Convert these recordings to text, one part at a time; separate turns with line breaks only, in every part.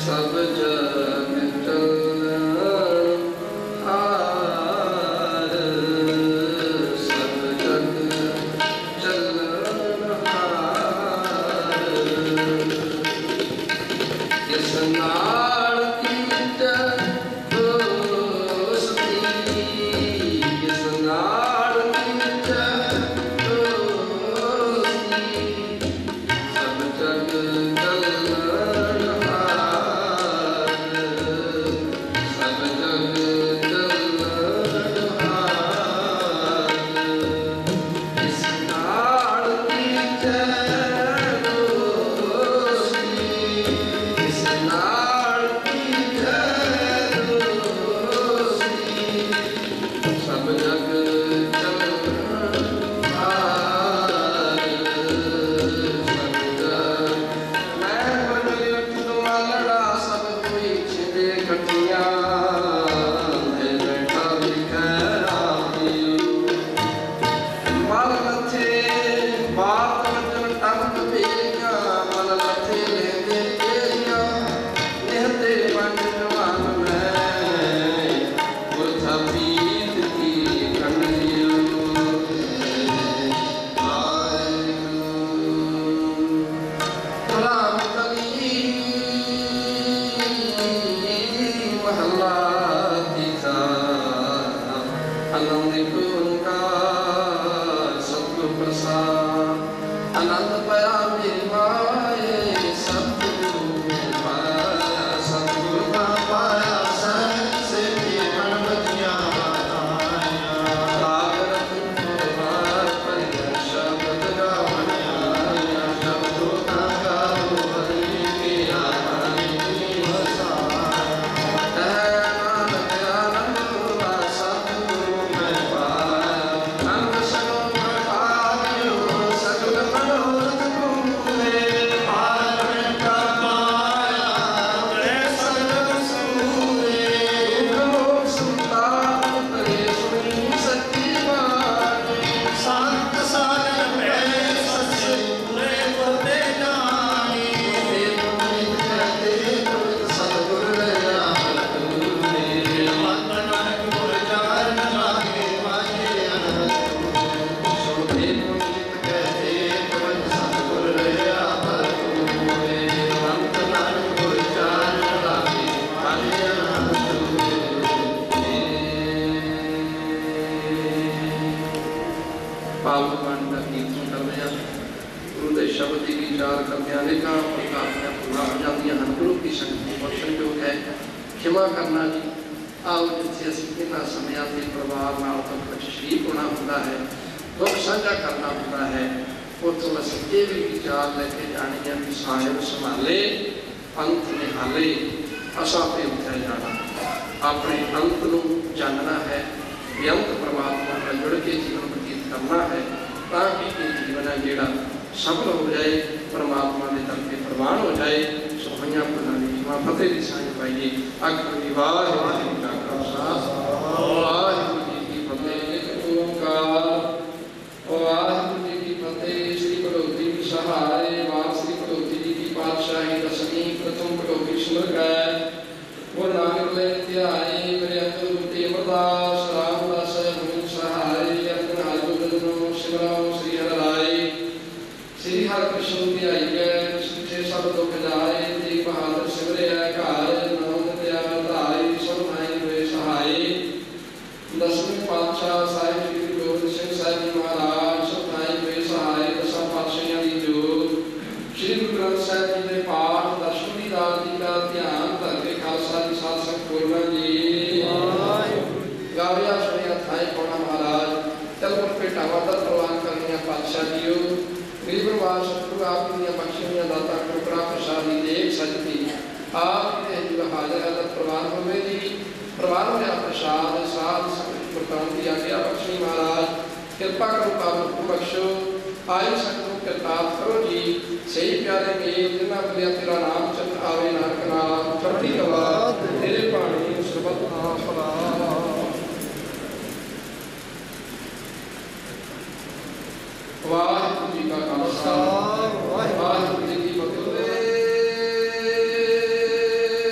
वाहिगुरू जी का खालसा वाहिगुरू जी की फतेह।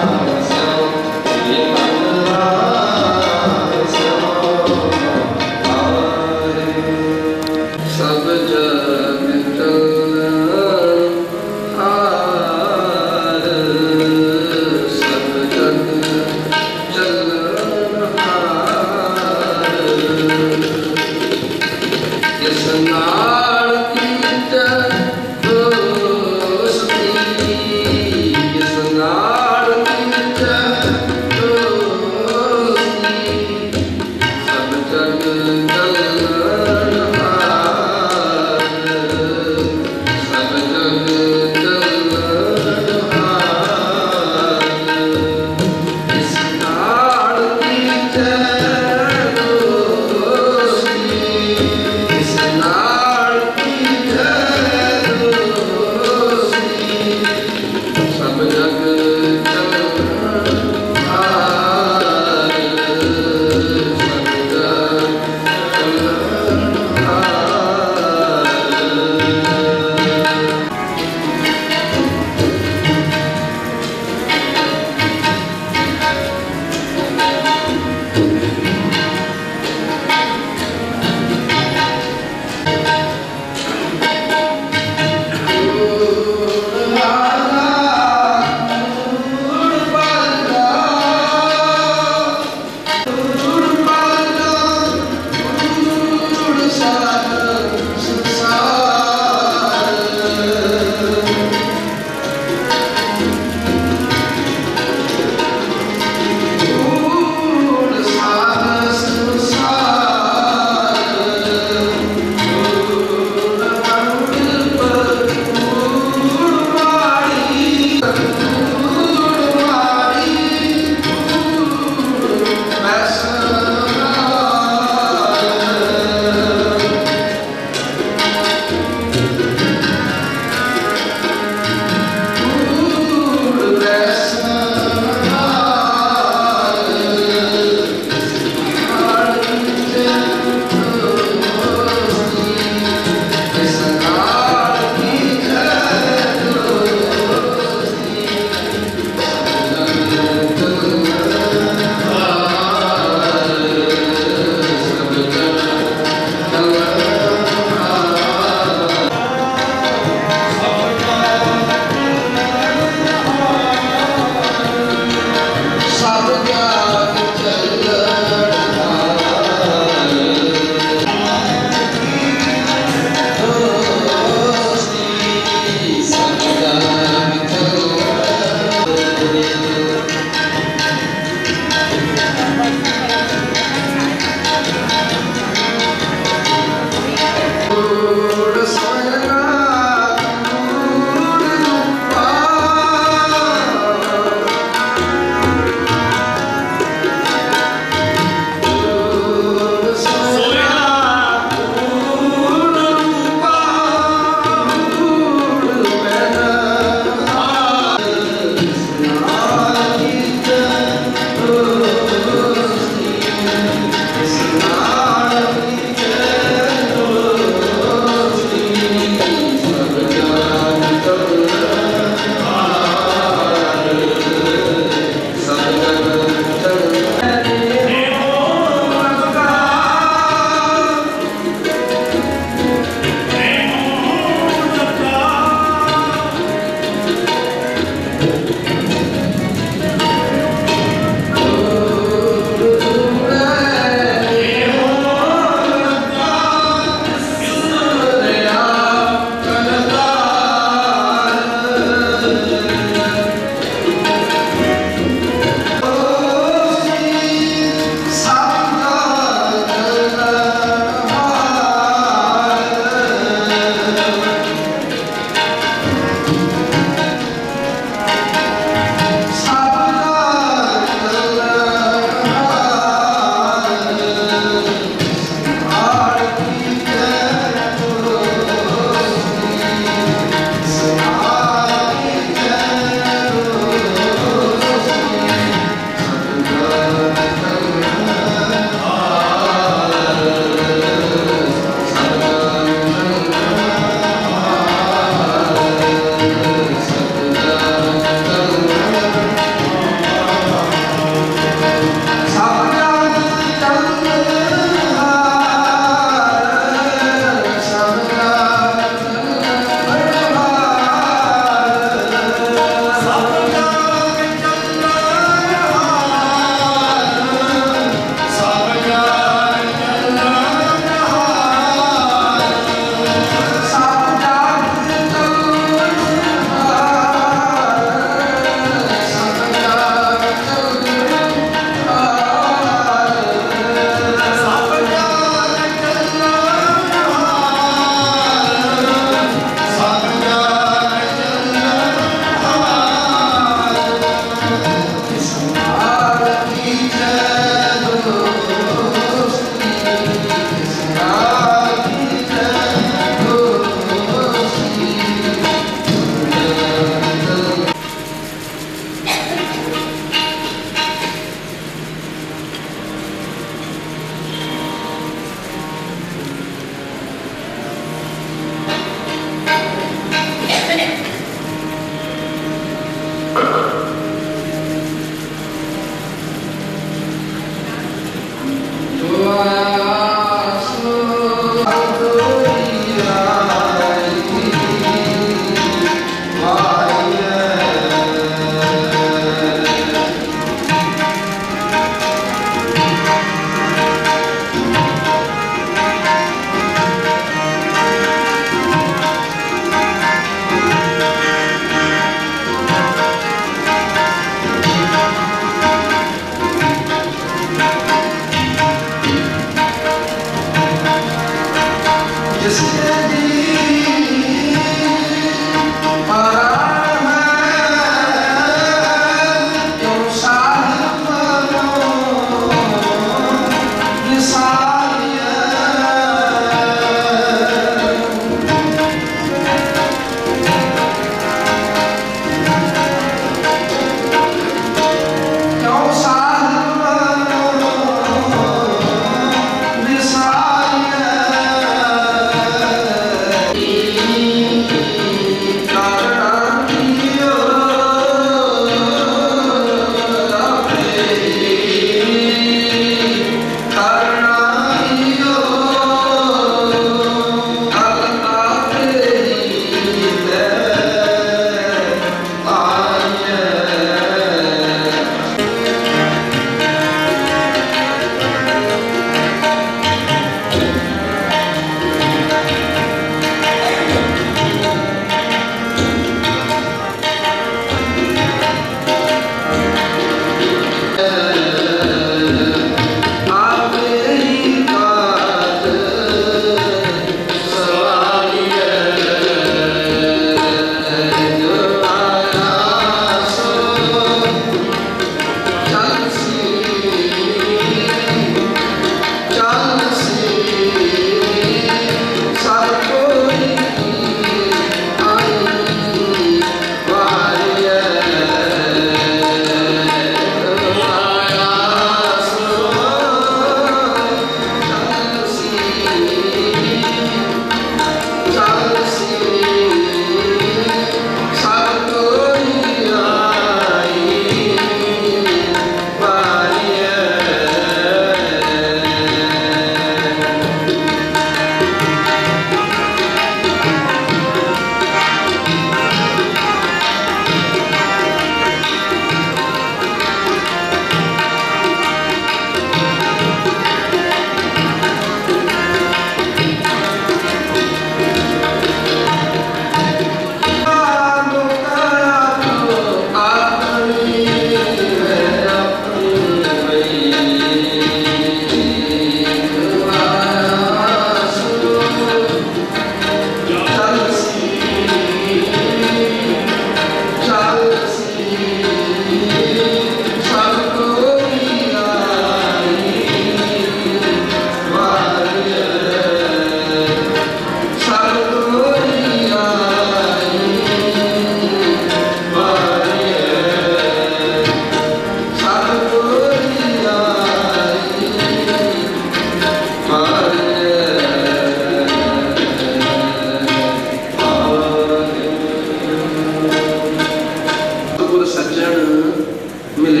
मिले।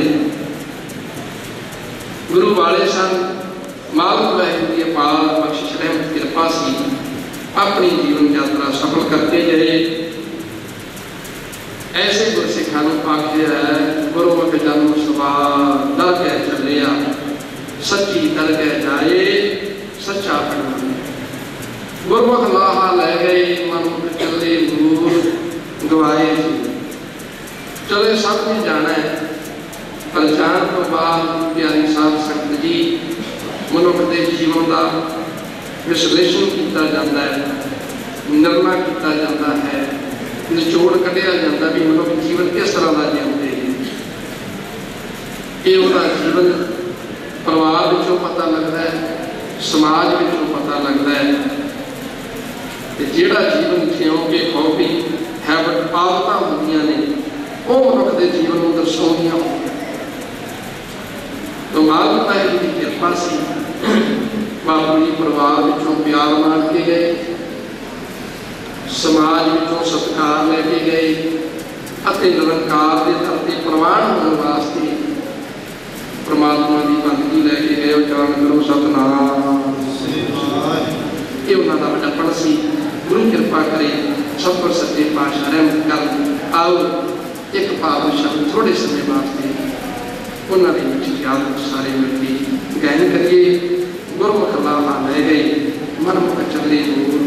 गुरु वाले सन, मालक वाहिगुरू की अपार बख्शिश रहमत कृपा सी, अपनी जीवन यात्रा सफल करते गए। ऐसे गुरसिखा आखिया है, गुरुमुख जन्म सवार दर कै चलिया, सच्ची दर कै जाए सच्चा पढ़ना। गुरमुख लाहा लै गए, मनुख चले दूर गवाए। चले सब ने जाना है, पर जान तो बाद प्यारी साध संगत जी मनुख के जीवन का विश्लेषण किया जाता है, निर्णय किया जाता है, निचोड़ कढ़िया जाता भी मनुख जीवन किस तरह का जीते हैं। ये जीवन परिवार विचों पता लगता है, समाज विचों पता लगता है। जिहड़ा जीवन जियों के हॉबी हैबिट आदत होंदियां ने वो मनुख के जीवन को दर्शाउंदियां होंदियां। तो मालक वाहिगुरू की कृपा सी, बापू जी परिवार विचों प्यार मांग के गए, समाज विचों सत्कार लेके गए, अते निरंकार के धरती प्रवान होने वास्ते परमात्मा की बंदगी लैके गए। उच्चारण करो सतनाम। ये उन्होंने बचपन सी। गुरु कृपा करे, सब पर सच्चे पातशाह रहमत कर। आओ एक पावन शब्द थोड़े समय वास्ते उन्होंने याद सारे मिलकर गायन करिए। गुरमुख लाहा लै गए, मनमुख चले दूर।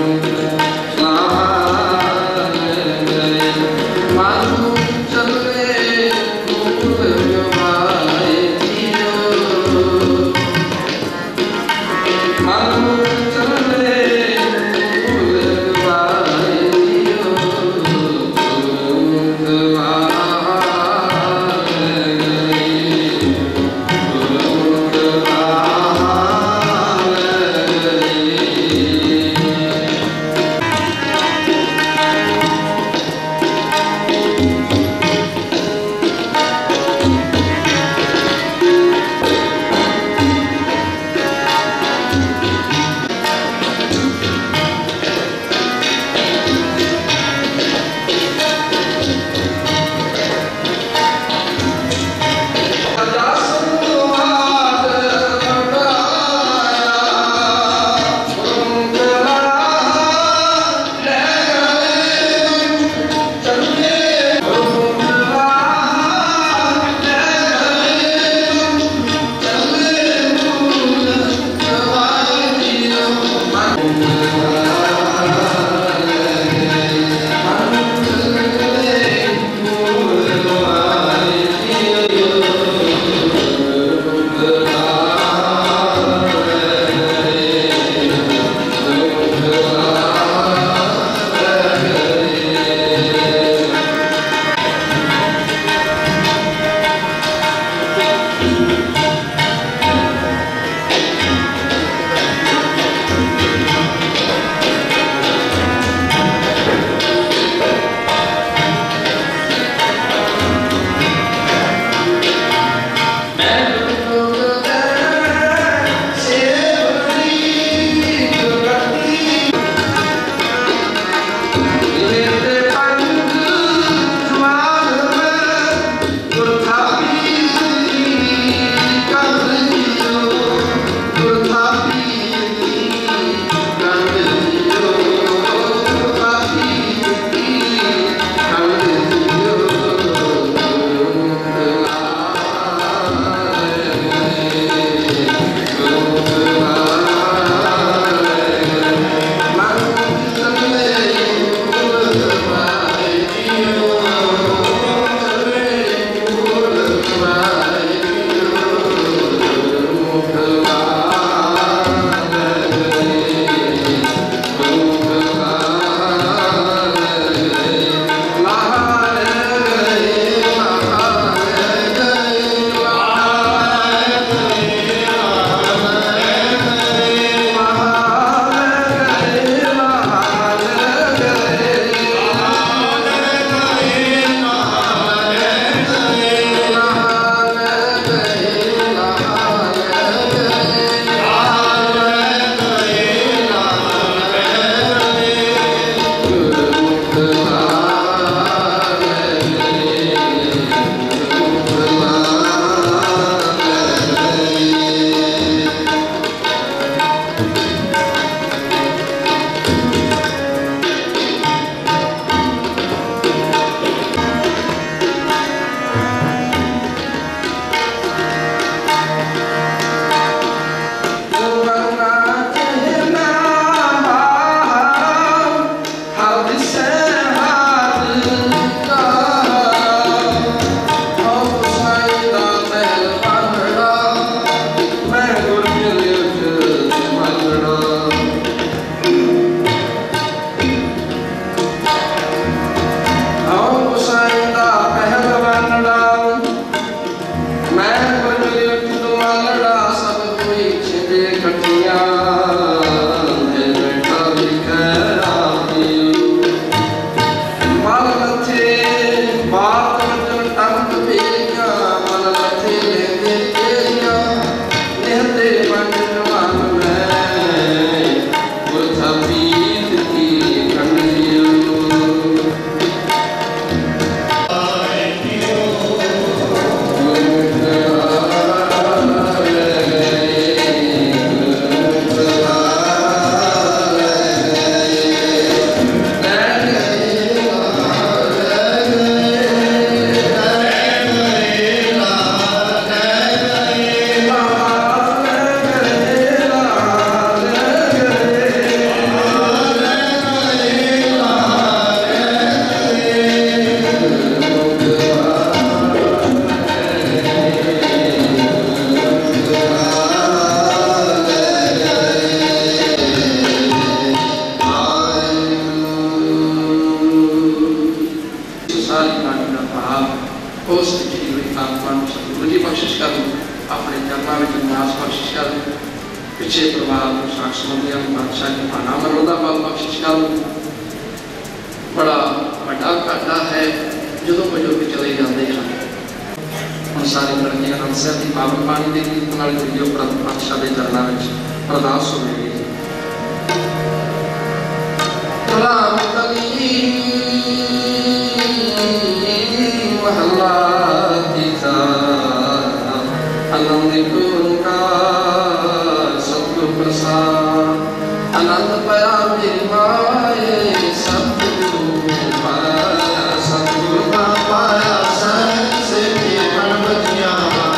चले
शख्स होंगे बादशाह की भाना मरोदा बल बख्शिश कर बड़ा बड़ा घाटा है जो बजुर्ग चले जाते हैं हम सारी लड़कियां अनसर की पावन पानी के गीत जो बादशाह के चरणों में अरदास होगी महला आनंद का सत्य प्रसाद आनंद पाया मेरी माए सतगुरु पाया सतगुरु का पाया से बजिया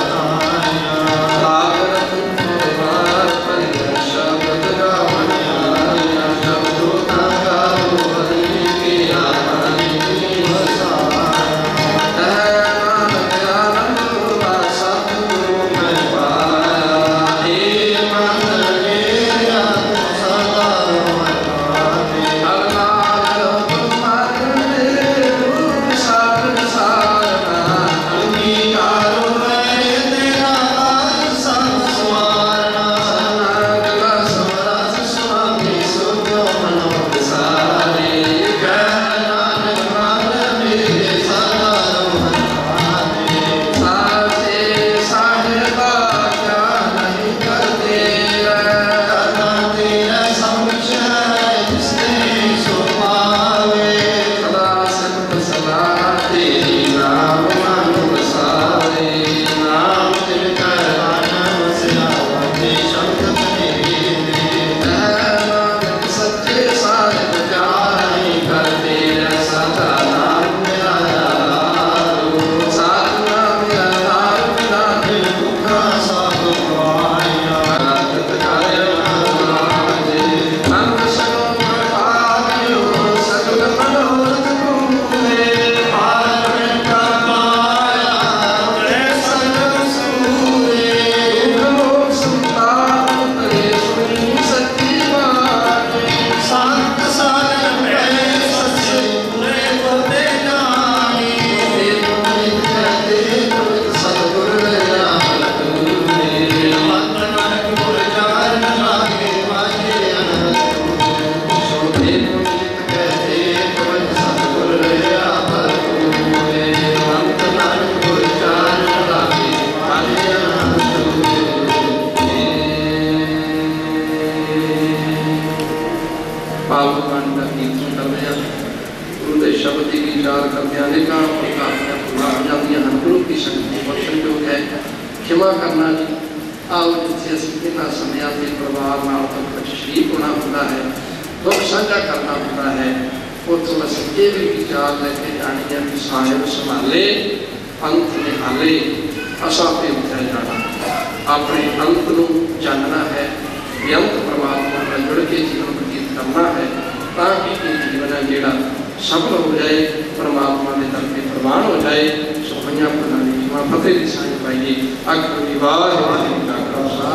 क्षमा करना जी आओ जिथे इन्होंने समय के परिवार शरीक होना होता है दुख साझा करना होता है उतो असीं ये भी विचार लेके जानी है कि साहिब संभाले अंत निहाले असा पे उठाया जाना अपने अंत को जानना है बेअंत परमात्मा का जुड़ के जीवन व्यतीत करना है ताकि ये जीवन है जोड़ा सफल हो जाए परमात्मा के दर पे प्रवान हो जाए सुखियां प्रणाली फतेह की साई पाइए अकबर की वाहिगुरू जी का खालसा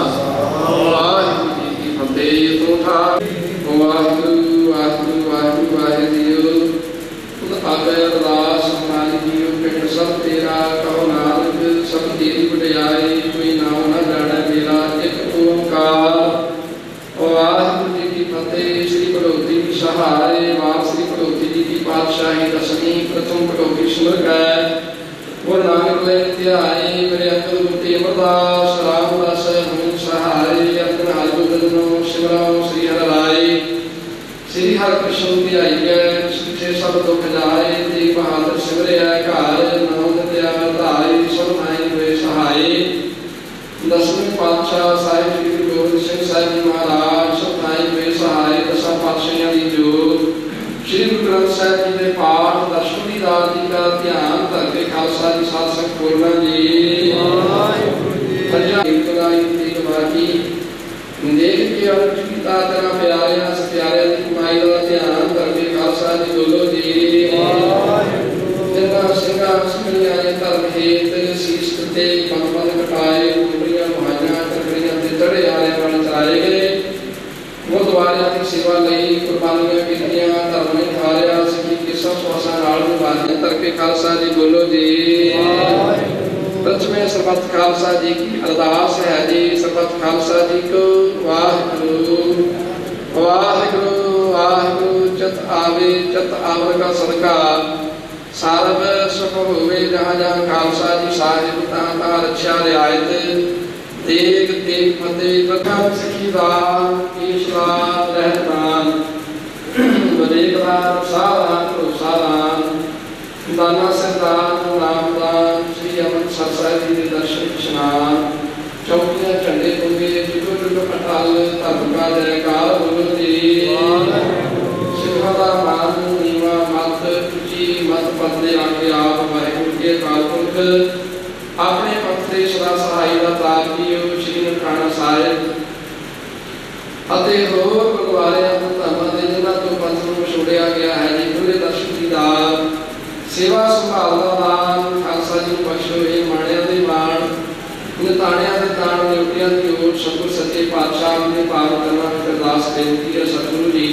वाहिगुरू जी की फतेह तो था वाहिगुरू वाहिगुरू वाहिगुरू वाहिगुरू खुद आगे अरदास हमारी जीव पिंड सब तेरा कहो नानक सब तेरी वडियाई कोई नाम न जाने मेरा एक ओंकार वाहिगुरू जी की फतेह। श्री भगवती की सहाय वार श्री भगवती जी की पातशाही दसवीं प्रथम भगवती स्मृत है गुरु नानक ले ध्याए मेरे अकल मुक्ति अमरदास रामदास हम सहाय अपने हाजो शिवराम श्री हर राय श्री हर कृष्ण ध्याई गए से सब दुख जाए तेग बहादुर शिवरे घर नाम दया धाय सब नाई हुए सहाय। दसवें पातशाह साहिब श्री गुरु गोबिंद सिंह साहिब जी महाराज सब नाई हुए सहाय दसा पातशाहियों की जोत श्री गुरु ग्रंथ साहिब जी के पाठ दर्शन की रात का ध्यान करके खालसा जी साधक बोलना जी देख के पिता तेरा प्यारे प्यारे की कमाई का ध्यान करके खालसा जी बोलो जी जिन्ना सिंगा सिंगलियां धर्म हेत शीश ते पंपन कटाए कुंडलियां महाजा तकड़ियां ते चढ़े आए वाले चलाए गए गुरुद्वारे की सेवा लई कुर्बानियां कीतियां धर्म ने धारिया सिੱਖੀ किस्सा स्वासा नाल निभाने करके खालसा जी बोलो जी प्रथमे सरबत खालसा जी की अरदास है जी। सरबत खालसा जी को वाहिगुरु वाहिगुरु वाहिगुरु। चत आवे चत आवर का सदका सारब सुख होवे जहाँ जहाँ खालसा जी साहिब तहाँ तहाँ रक्षा रियायत देख देख फतेह प्रथम सिखीदान ईश्वर रहमान बनेकदान सादान प्रोसादान दाना सरदान नामदान श्री अमन सरसाई जी दर्शन स्नान चौकियां झंडे होंगे जुटो जुटो अटाल धर्म का जयकार बोलो जी। सिखा मान नीवा मत उची मत पदे आके आप वाहिगुरु के कालपुरख अपने पत्ते सदा सहाय का तार कियो श्री ननकाना साहिब ਅਤੇ ਹੋਰ ਗੁਰਦੁਆਰਿਆਂ ਤੋਂ ਧਰਮਾਂ ਦੇ ਜਿਨ੍ਹਾਂ ਤੋਂ ਪੰਥ ਨੂੰ ਵਿਛੋੜਿਆ ਗਿਆ ਹੈ ਜੀ ਪੂਰੇ ਦਰਸ਼ਨ ਦੀਦਾਰ ਸੇਵਾ ਸੰਭਾਲ ਦਾ ਦਾਨ ਖਾਲਸਾ ਜੀ ਨੂੰ ਬਖਸ਼ੋ। ਇਹ ਮਾਣਿਆਂ ਦੇ ਮਾਣ ਨਿਤਾਣਿਆਂ ਦੇ ਤਾਣ ਨਿਉਟਿਆਂ ਦੀ ਓਟ ਸਤਿਗੁਰ ਸੱਚੇ ਪਾਤਸ਼ਾਹ ਦੇ ਪਾਵਨ ਕਰਨਾ ਵਿੱਚ ਅਰਦਾਸ ਬੇਨਤੀ ਹੈ। ਸਤਿਗੁਰੂ ਜੀ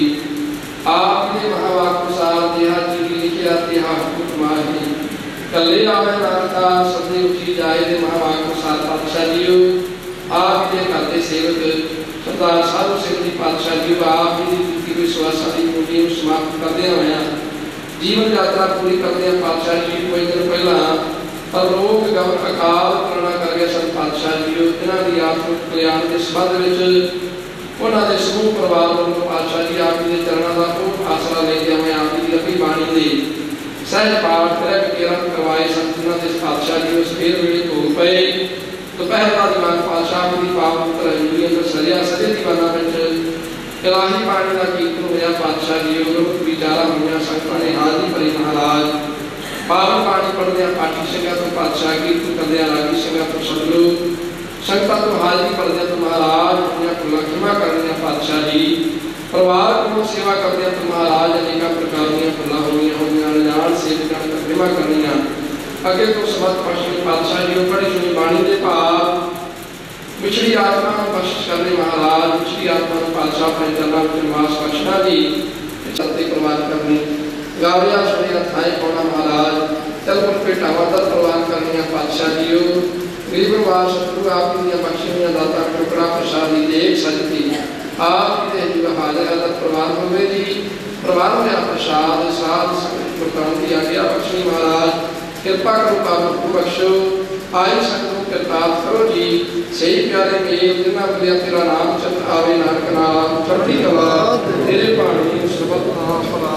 ਆਪ ਦੇ ਮਹਾਵਾਕ ਅਨੁਸਾਰ ਜਿਹਾ ਜੀ ਲਿਖਿਆ ਤਿਹਾ ਹੁਕਮ ਮਾਹੀ ਕੱਲੇ ਆਵੇ ਨਾਨਕਾ ਸਦੇ ਉੱਚੀ ਜਾਏ ਦੇ ਮਹਾਵਾਕ ਅਨੁਸਾਰ ਪਾਤਸ਼ਾਹ ਜੀਓ आप के करते सेवक सरदार साधु सिंह जी पातशाह जी आप जी की हुई सुवासा की ड्यूटी समाप्त करते हुए जीवन यात्रा पूरी करते पातशाह जी कोई दिन पहला परलोक गमन अकाल करना कर गए सन पातशाह जी इन्हों की आत्मिक कल्याण के संबंध में उन्होंने समूह परिवार वालों पातशाह जी आप जी के चरणों का खूब आसरा लेते हुए आप जी की लंबी बाणी के सहज पाठ कर किरण करवाए सन जिन्होंने पातशाह जी उस फेर वेले धो पे दोपहर का दिमाग पातशाह की पावन तरह अंदर सरिया सजे दीवाना में इलाही पानी का कीर्तन होया पातशाह जी गुरमुख विचारा हुआ संगतां ने हाजी भरी महाराज पावन पानी पढ़दे पाठी संगत तो पातशाह कीर्तन करदे रागी संगत तो सतगुरु संगतां तो हाजी पढ़दे तो महाराज अपने भुला क्षमा करने पातशाह जी परिवार को सेवा करदे तो महाराज अनेक प्रकार दी भुला होईयां अनजान सेवकां दी क्षमा करनियां अगे तो समर्थ पश्चिमी पातशाह जी बड़ी सुनी बाणी के भाव पिछड़ी आत्मा बख्शिश करने महाराज पिछड़ी आत्मा पातशाह अपने चरणों में निवास बख्शना जी सत्य प्रवान करनी गाविया सुनिया थाए पौना महाराज चल पर पे टावादर प्रवान करनी पातशाह जी गरीब वास सतगुरु आप की बख्शियां दाता टुकड़ा प्रसादी देख सकती आप की जीव हाजिर अदर प्रवान होवे जी प्रवान में प्रसाद साध संगत की आज्ञा बख्शनी महाराज कृपा करो पावन बख्शो आई संगत कृपात करो जी सही प्यारे मेल जिन्ना बुलिया तेरा नाम चत आवे नानक नाम चढ़ती कला तेरे पानी सबत नाम फला।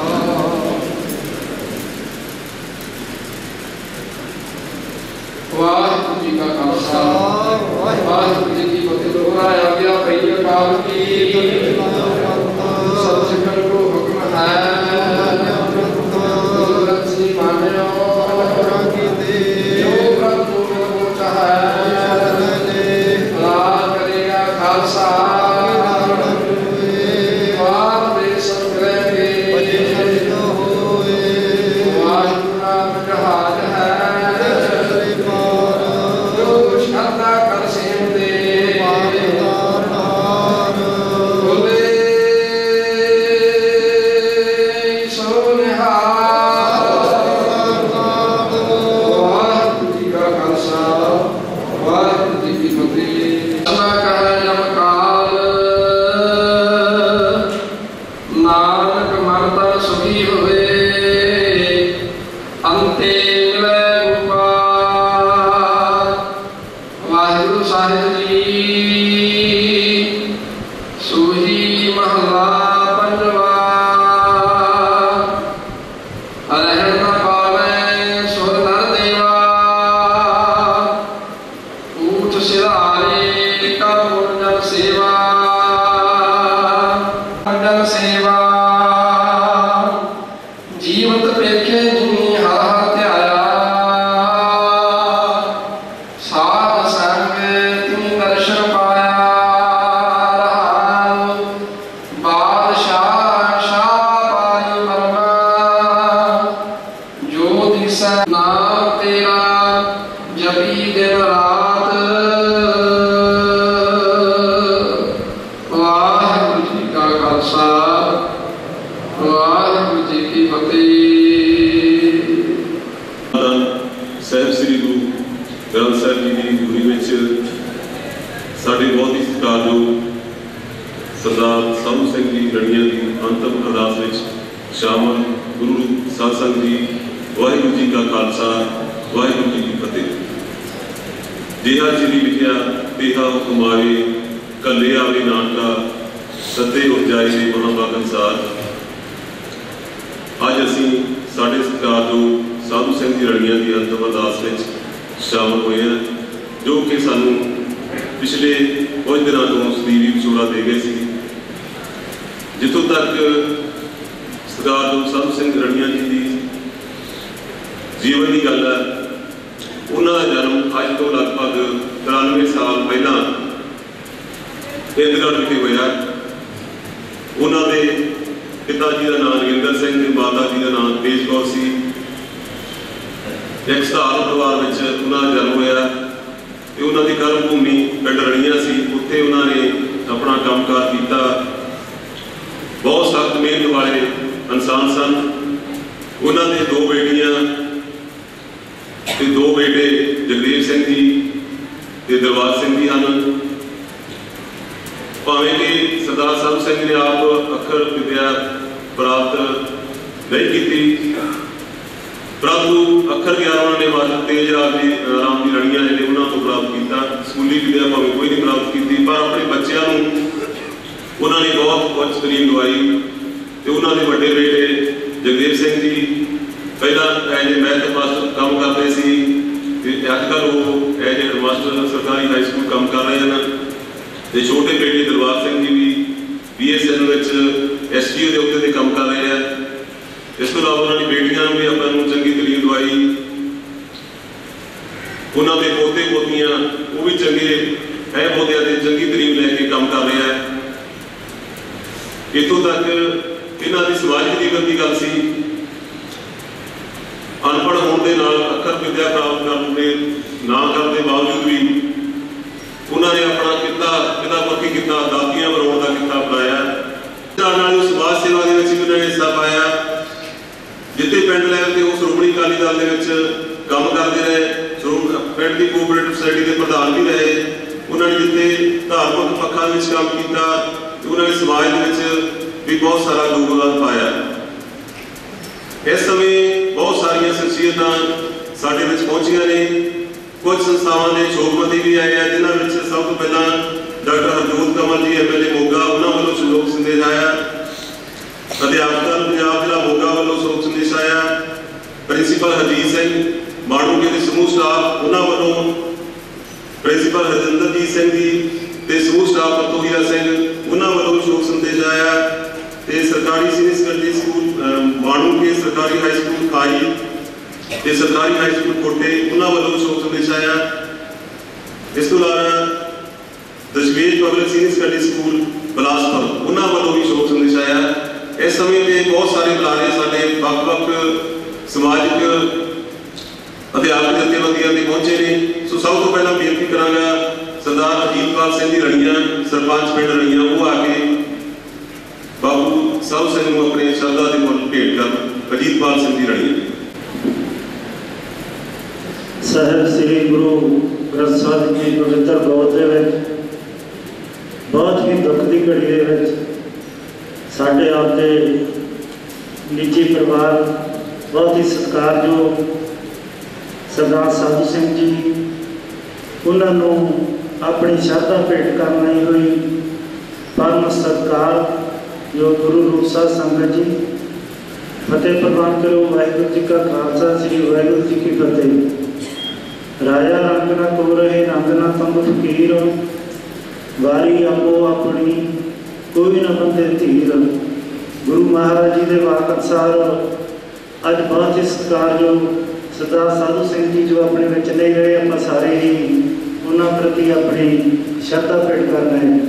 वाहिगुरु जी का खालसा वाहिगुरु जी की फतेह। दोहराया गया पहले काल की सब सिखर को हुक्म है
ਸਾਹਿਬ ਸ੍ਰੀ ਗੁਰੂ ਗ੍ਰੰਥ ਸਾਹਿਬ सरदार साधू सिंह जी रड़िया की अंतिम अरदास में शामिल गुरु सत्संग जी। वाहिगुरू जी का खालसा वाहिगुरू जी की फतेह। जिहा चिरी लिखिया तेहा हुक्म आवे, कले आवे नानका सते हो जाए महाभाग अनुसार। अज असी साढ़े सरकार जो साधु सिंह जी रड़िया की अंतिम अरदास में शामिल हुए हैं, जो कि सानू पिछले कुछ दिनों तो सदीवी विछोड़ा दे गए सी। जितों तक सरदार जो साधु सिंह रड़िया जी की जीवन की गल है, उन्होंने जन्म अज तो लगभग 93 साल पहला इंदगढ़ विखे होया। उन्होंने पिता जी का नाम नगिंदर सिंह, माता जी का नाम तेज कौर सी। एक सधारण परिवार में उन्होंने जन्म होया। उन्होंने कर्म भूमि पिंड रड़िया सी, उत्थे उन्होंने अपना कामकाज किया। बहुत सख्त मेहनत वाले इंसान सन। उन्होंने 2 बेटियां ते 2 बेटे जगदेव सिंह जी ते दरबार सिंह जी हैं। भावें कि सरदार साधु सिंह ने आप अखर विद्या प्राप्त नहीं की, परंतु अखर ज्ञान उन्होंने माता तेज राम जी रड़िया ने उन्होंने प्राप्त किया। स्कूली विद्या भावें कोई नहीं प्राप्त की, पर अपने बच्चों उन्होंने बहुत उच्च तरीन दवाई। तो उन्होंने बड़े बेटे जगदेव सिंह जी पहला एज ए मैथ मास्टर काम करते सी, अजकल वो एज ए मास्टर सरकारी हाई स्कूल काम कर रहे हैं। तो छोटे बेटे दरबार सिंह जी भी BSN SGO के उत्ते काम कर रहे हैं। इस तो इलावा उन्होंने बेटियां भी अपने चंगी तरीन दवाई। उन्होंने पोते पोतियां वो भी चंगे है पोतिया से चंगी तरीन लैके काम कर रहे हैं। इतों तक इन्हों की समाजिक जीवन की गल सी। अनपढ़ होने के नाल अखर विद्या प्राप्त करने ना करने बावजूद भी उन्होंने अपना किता पितामुखी किता दातियां बनाने का किता अपनाया। समाज सेवा के उन्होंने हिस्सा पाया। जिते पिंड लैवल से वो श्रोमणी अकाली दल के काम करते रहे, पिंड की कोऑपरेटिव सोसाइटी के प्रधान भी रहे। उन्होंने जिते धार्मिक पक्षों में काम किया, उन्होंने समाज भी बहुत सारा योगदान पाया। इस समय बहुत सारिया शख्सियत साढ़े पहुंचिया ने। कुछ संस्थावां के शोकमती भी आए हैं, जिन्होंने सब तो पहला डॉक्टर हरजोत कमल जी MLA मोगा, उन्होंने वालों शोक संदेश आया। अध्यापक पंजाब जिला मोगा वालों शोक संदेश आया। प्रिंसीपल हरजीत सिंह माणूके के समूह स्टाफ, उन्होंने वालों प्रिंसीपल हरजिंदरजीत सिंह जी ते समूह स्टाफ पतोहिया सिंह, उन्होंने वालों शोक संदेश आया। ते सरकारी सीनियर सैकेंडरी स्कूल माणूके, सरकारी हाई स्कूल खाई ते सरकारी हाई स्कूल कोटे, उन्होंने वालों शोक संदेश आया। इस तो इलावा Dashmesh public senior secondary school Bilaspur, उन्होंने वालों भी शोक संदेश आया। इस समय में बहुत सारे बुलारे साढ़े वक्-वक् समाजिक अध्यापक जथेबंदियों के पहुंचे ने। सो सब तो पहला बेनती करांगा सरदार अजीतपाल सिंह जी रड़िया सरपंच पिंड रड़िया, वो आके बाबू साधु सिंह को अपने श्रद्धा के मुल भेंट कर। अजीतपाल सिंह जी रड़िया।
साहिब श्री गुरु ग्रंथ साहिब की पवित्र गौर बहुत ही दुख की घड़ी के साढ़े आपके निजी परिवार बहुत ही सत्कारयोग सरदार साधु सिंह जी, उन्होंने अपनी श्रद्धा भेंट करनी हुई परम सत्कार जो गुरु रूप साध संगत जी। फतेह प्रवान करो। वाहिगुरू जी का खालसा, श्री वाहिगुरू जी की फतेह। राजा रंग न को रहे रंग न तंग फकीर, वारी आपो अपनी कोई न बंदे धीर। गुरु महाराज जी के वाक अनुसार अज बहुत ही सत्कार जो सरदार साधु सिंह जी जो अपने में नहीं रहे, आप सारे ही उन्होंने प्रति अपनी श्रद्धा भेंट कर रहे हैं।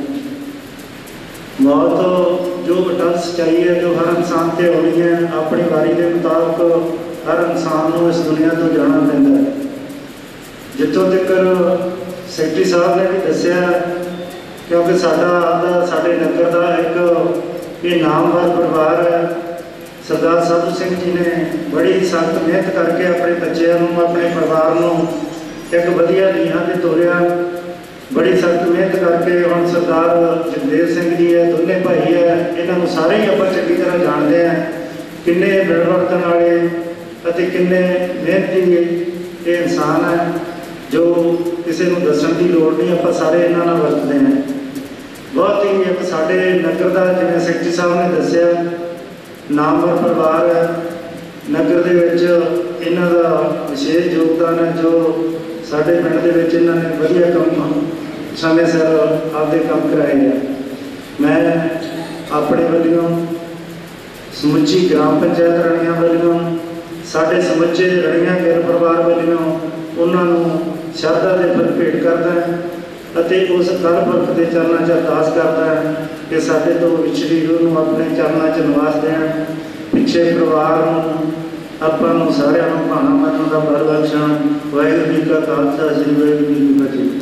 मौत जो अटल सच्चाई है जो हर इंसान से होनी है, अपनी वारी के मुताबिक हर इंसान को इस दुनिया तो जाना पैंदा है। जितों तक सैकटरी साहब ने भी दसिया, क्योंकि साडे नगर का एक ये नामवर परिवार है। सरदार साधु सिंह जी ने बड़ी सख्त मेहनत करके अपने बच्चों अपने परिवार को एक वधिया नीहां ते तोरिया। बड़ी सख्त मेहनत करके हम सरदार जगदेव सिंह जी है, दोने भाई है, इन्हों सारे ही आप चंगी तरह जानते हैं किन्ने मिलवर्तन वाले अते किन्ने मेहनती ये इंसान है जो किसी को दसन की लोड़ नहीं, आप सारे इन्हों वरतते हैं। बहुत ही एक साढ़े नगर का जिवें सैकटरी साहब ने दसिया नामवर परिवार है, नगर के इन्हों का विशेष योगदान है जो साढ़े पिंड के इन्होंने वधिया काम समय सिर आपके काम कराए हैं। मैं अपने वालों समुची ग्राम पंचायत रणिया वालों साढ़े समुचे रणिया गिर परिवार वालों उन्होंने श्रद्धा के फल भेंट करता है उस कल पुरख के चरणों च अरदास करता है कि साढ़े तो विछड़ी रूह अपने चरणों च निवास दें, पिछे परिवार आपू सारिया भाना मरण का बर बख्शण। वाहिगुरू जी का खालसा, श्री वाहिगुरू जी की फतेह।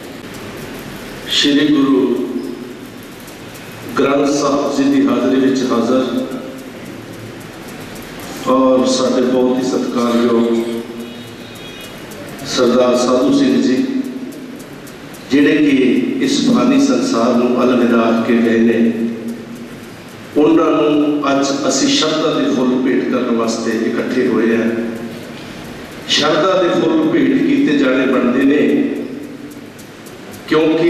श्री गुरु ग्रंथ साहब जी की हाज़री में हाज़र और साढ़े बहुत ही सत्कारयोग सरदार साधु सिंह जी जिहड़े कि इस फानी संसार को अलविदा के गए ने, उन्होंने अज असी शरधा के फुल भेंट करने वास्ते इकट्ठे हुए हैं। शरधा के फुल भेंट किए जाने बनते हैं क्योंकि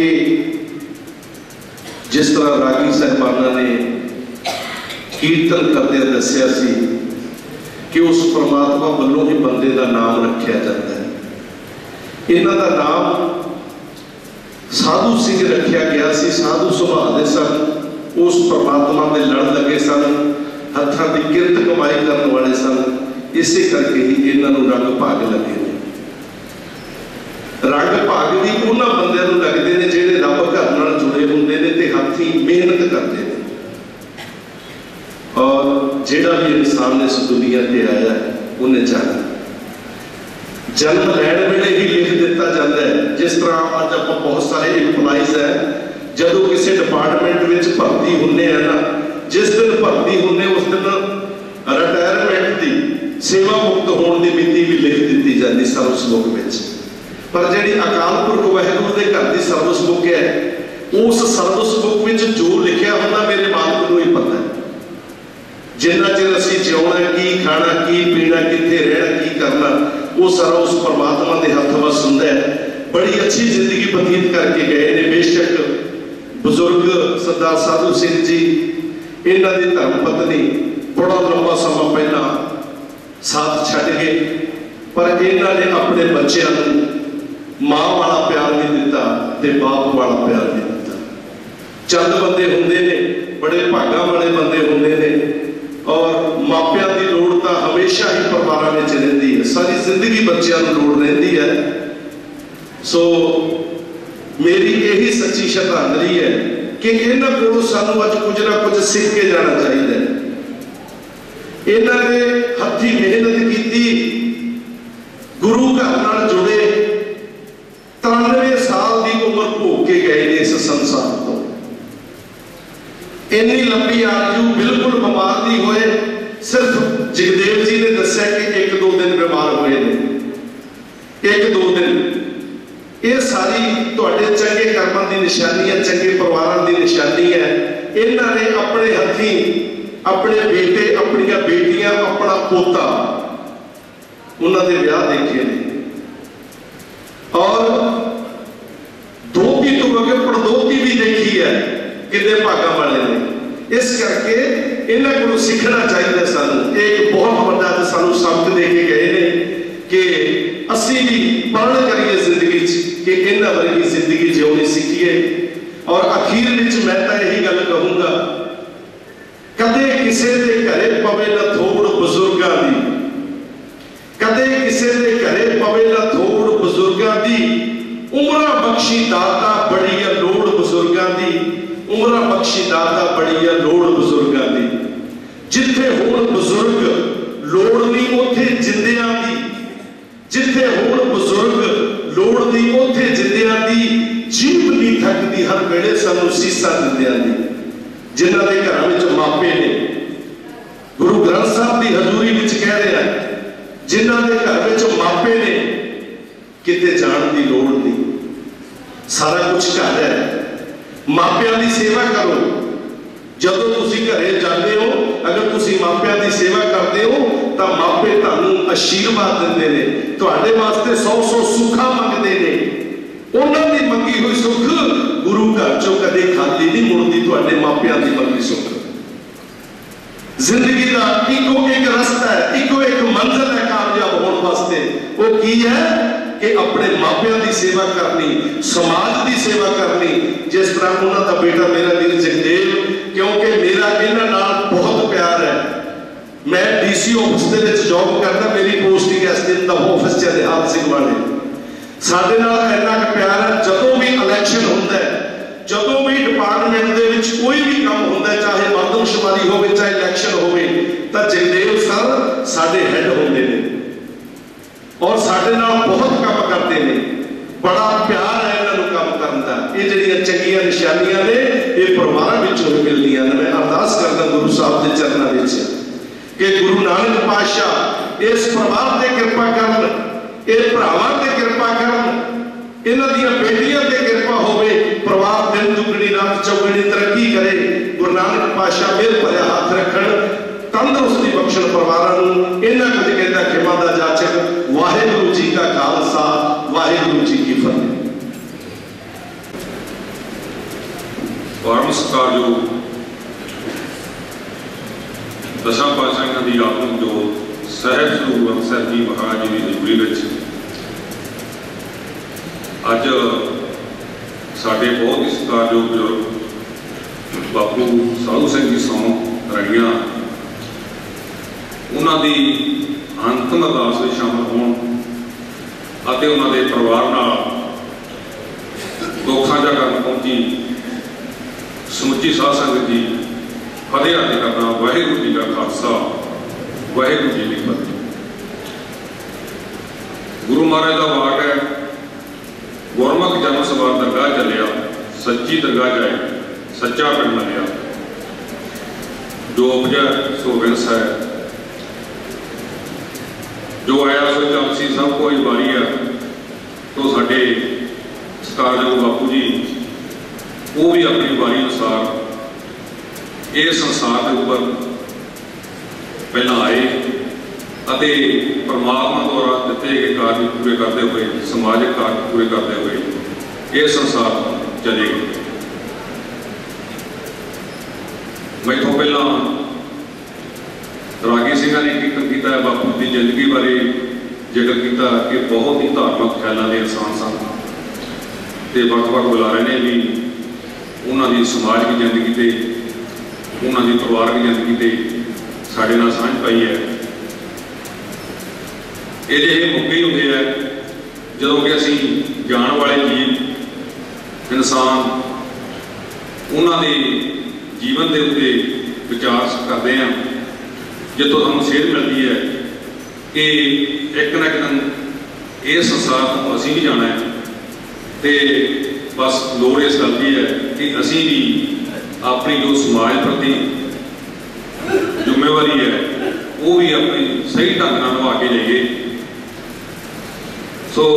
जिस तरह रागी साहिबाना ने कीर्तन करते दसिया सी कि उस परमात्मा वालों ही बंदे का नाम रखा जाता है। इन्हों का नाम साधु सिंह रखा गया सी, साधु सुभाव के सन, उस परमात्मा में लड़ लगे सन, हथों की किरत कमाई करने वाले सन, इसे करके ही इन्होंने रंग भाग लगे। रंग भाग भी उन्होंने बंदे लगते हैं जोड़े रब घर नाल जुड़े होंगे ने ते हाथी मेहनत करते हैं। और जिहड़ा भी इंसान इस दुनिया से आया उन्हें जाना जन्म लैण वेले ही लिख दिता जाता है। जिस तरह अज आप बहुत सारे इंपलाइज है जदों किसी डिपार्टमेंट में भर्ती होंगे हैं ना, जिस दिन भर्ती होंगे उस दिन रिटायरमेंट की सेवा मुक्त होने की मिति भी लिख दी जाती सर्विस बुक में। पर जी अकाल पुरख वाहिगुरू के घर की सर्विस बुक है, उस सर्विस बुक में जो लिखा होंगे मेरे मालिक को ही पता है। जिन्ना चिर असीं जिउणा, की खाना, की पीना, कित्थे रहना, की करना, वो सारा उस परमात्मा के हथ वस हुंदा है। बड़ी अच्छी जिंदगी बतीत करके गए ने। बेशक बुजुर्ग सरदार साधु सिंह जी इन्हां दी धर्म पत्नी बड़ा लंबा समा पहला साथ छड्ड गए, पर इन्हां ने अपने बच्चों को मां वाला प्यार नहीं दिता ते बाप वाला प्यार नहीं दिता। चंद बंदे हुंदे ने, बड़े भागा वाले बंदे हुंदे ने, और मापिया की लोड़ तो हमेशा ही परिवारों में रही है, सारी जिंदगी बच्चों को लोड़ रही है। सो मेरी यही सच्ची श्रद्धांजलि है कि इन्हों को सानू अज कुछ ना कुछ सीख के जाना चाहिए। इन्होंने हथी मेहनत की, गुरु घर नाल जुड़े, 93 साल की उम्र भोग के गए इस संसार को। इन्नी लंबी आयु, बिल्कुल बीमार नहीं हुए। सिर्फ जगदेव जी ने दसिया कि 1-2 दिन बीमार हुए ने, 1-2 दिन। ये सारी तुहाडे चंगे कर्मां की निशानी है, चंगे परिवारों की निशानी है। इन्होंने अपने हथी अपने बेटे, अपन बेटियां, अपना पोता उन्होंने ब्याह देखे ने, और दोती तो अगे पड़दोती भी देखी है, कितने भागा वाले ने। इस करके इन्हों को सीखना चाहिए। सानू एक बहुत बड़ा सानू सबक दे के गए ने कि असी भी पढ़ करिए जिंदगी कि इन्हों वर्गी जिंदगी जिउनी सीखिए। और अखीर में मैं तो यही गल कहूँगा, कदे किसी के घरे पवे ना थोड़ बुजुर्गों की, कदे किसी के घरे पवे ना थोड़ बुजुर्गों की। उम्र बख्शी दाता बड़ी है लोड़ बुजुर्गों की, उम्र बख्शी दाता बड़ी है लोड़ बुजुर्गों की। जिथे होण बुजुर्ग लोड़ नहीं उथे जिंदियां दी, जिथे होण बुजुर्ग लोड़ नहीं उथे जिंदियां दी। जीभ नहीं थकदी हर वेले सानू सीसा दिंदियां दी। जिन्हां दे घरां विच मापे ने, गुरु ग्रंथ साहब की हजूरी विच कह रहा है, जिन्हां दे घर विच मापे ने, किते जाण की लोड़ नहीं। सारा कुछ घर है। मापियां की सेवा करो। जदों तुसीं घरे जाते हो, अगर तुसीं मापियां की सेवा करते हो तो मापे तुहानूं आशीर्वाद दिंदे ने, तुहाडे वास्ते 100 सुखा मंगते ने। उन्हां दी मंगी हुई सुख गुरु घर चों कदे खाली नहीं मुड़दी। तुहाडे मापियां दी मंगी सुख जिंदगी का इको एक रास्ता है, इको एक मंजिल है कामयाब होने वास्ते। वो की है कि अपने मापियां की सेवा करनी, समाज की सेवा करनी। जिस तरह उन्हों का बेटा मेरा वीर जगदेव, क्योंकि मेरा इन्हां नाल बहुत प्यार है। मैं DC ऑफिस के विच जॉब करता, मेरी पोस्टिंग इस दिन दा ऑफिस च निहाल सिंह वाले। साडे नाल इन्ना प्यार है। जदों भी इलैक्शन होंदा है, जदों भी डिपार्टमेंट दे विच कोई भी काम होंदा है, चाहे मरदमशुमारी होवे चाहे इलैक्शन होवे, तो जगदेव सर साडे हेड होंदे ने और साडे नाल बहुत काम करते हैं। बड़ा प्यार है इन्हां काम करन दा। ये जिहड़ियां चंगियां निशानियां ने ये परिवारां विचों ही मिलदियां ने। मैं अरदास करदा गुरु साहब दे चरनां विच कि गुरु नानक पातशाह इस परिवार ते कृपा करन, ये भरावां ते कृपा करन, इन्हां दीयां बेटियां ते कृपा होवे, परिवार दिन दुगनी रात चौगनी तरक्की करे। गुरु नानक पातशाह मेहर भरिया हाथ रखण, तंदुरुस्ती बख्शण परिवारां नूं। इन्हां कुछ कहंदा खिमा दा जाचक। वाहिगुरू जी का खालसा, वाहिगुरू जी की फतेह।
परम सत्कारयोग दसां पातशाहियां दी आत्मक जोत सहज स्वरूप ग्रंथ साहिब जी महाराज जी की हजूरी विच अज साडे बहुत ही सत्कारयोग बजुर्ग बापू साधू सिंह जी सौं रड़ियां उन्हां दी अंतिम अरदास में शामिल होण अते उन्हां दे परिवार नाल दुख साझा करन पहुंची समुची साध संगत जी फतेह अर्ज करना। वाहिगुरू जी का खालसा, वाहिगुरू जी की फतेह। गुरु महाराज का वाक है, गुरमुख जन्म सवार दरगाह चलिया, सच्ची दरगाह जाए, सच्चा पिंड मिलिया। जो उपजै सो विंस है, जो आया सो चमसी, सब कोई वारी है। तो साडे सत्कारयोग बापू जी वो भी अपनी वारी अनुसार इस संसार के ऊपर पहला आए अते परमात्मा द्वारा दिते गए कार्य पूरे करते हुए, समाजिक कार्य पूरे करते हुए इस संसार चले गए। मैं तो पहला रागी सिंह ने कीर्तन किया, बापू की जिंदगी बारे जिक्र किया कि बहुत ही धार्मिक ख्यालों के इंसान सन ते वख-वख बुलारे ने भी उन्होंने समाज की जिंदगी से, उन्होंने परिवार की जिंदगी से साढ़े नाल सांझ पाई है। ये मौके होंगे है जो कि असी जान वाले जीव इंसान उन्होंने जीवन के उत्ते विचार करते हैं, जितों सानूं सेध मिलती है कि एक ना एक दिन इस संसार को असी भी जाना है। तो बस लोड़ इस गल की है कि असी भी अपनी जो समाज प्रति जिम्मेवारी है वो भी अपनी सही ढंग नाल निभा के जाइए। सो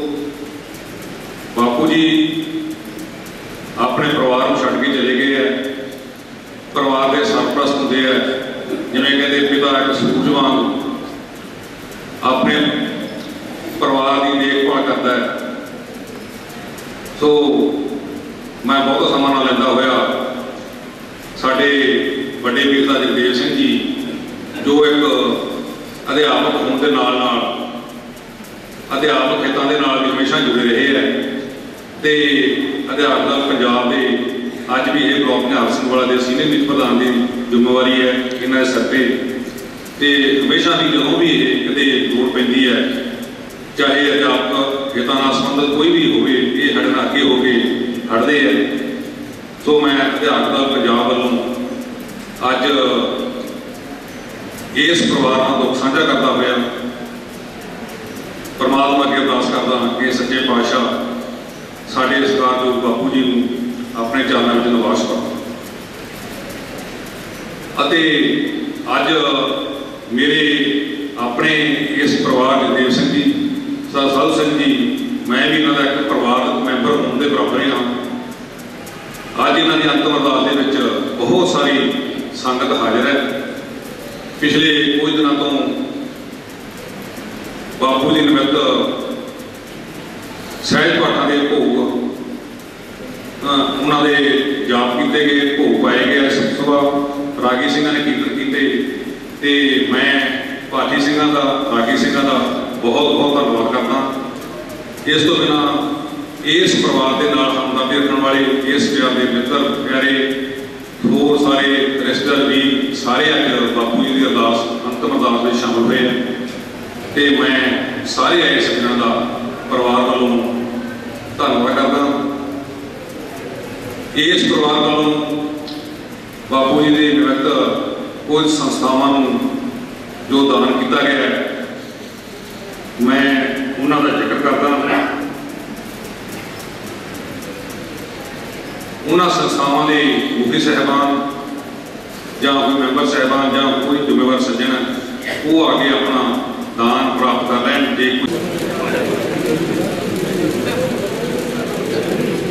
बापू जी अपने परिवार को छड्ड के चले गए हैं। परिवार के सरप्रस्त होंदे है, जिवें कहते पिता एक सूरज वांग अपने परिवार की देखभाल करता है। सो मैं बहुत समा ना लैंदा होया साडे बड़े वीर जगदेव सिंह जी जो एक अध्यापक होने के नाल अध्यापक हितों के नाल भी हमेशा जुड़े रहे हैं। तो अध्यापक दल पंजाब के अज भी ये ब्लॉक निहाल सिंह वाला के सीनियर मीत प्रधान की जिम्मेवारी है इन्होंने सिर पर। तो हमेशा भी जो भी ये कदे लोड़ पैंदी है, चाहे अध्यापक हितों नाल संबंधित कोई भी होवे, ये हड़न अगे होके हटते हैं। सो मैं अध्यापक दल पंजाब वालों अज इस परिवार का दुख साझा करता हुआ परमात्मा अगे अरदास करदा कि सच्चे पातशाह साडे सत्कारयोग बापू जी को अपने चरणों में निवास करो। अज मेरे अपने इस परिवार जगदेव सिंह जी, साधू सिंह जी, मैं भी इन्हों का एक परिवार मैंबर होने के बराबर ही हाँ। अज इन्हों की अंतिम अरदास के विच बहुत सारी संगत हाजिर है। पिछले कुछ दिनों तो बापू जी निमित्त सहज पाठा के भोग उन्होंने जाप किए गए, भोग पाए गए। सुबह रागी सिंह ने कीर्तन किए, मैं पाठी सिंह का रागी सिंह का बहुत बहुत धन्यवाद करना। इस तो बिना इस परिवार के नाल हमदर्दी रखने वाले इस प्यार के मित्र प्यारे होर सारे रिश्तेदार भी सारे अज बापू जी की अरदास अंतिम अरदास में शामिल हुए हैं। तो मैं सारे आए सज्जनों का परिवार वालों धन्यवाद करदा। इस परिवार वालों बापू जी के निमित्त कुछ संस्थावां जो दान किया गया है, मैं उन्होंने जिक्र करता। उन्होंने संस्थावां के मुखी साहबान या कोई मैंबर साहबान या कोई जिम्मेवार सज्जन वो आगे अपना दान प्राप्त कर लैन।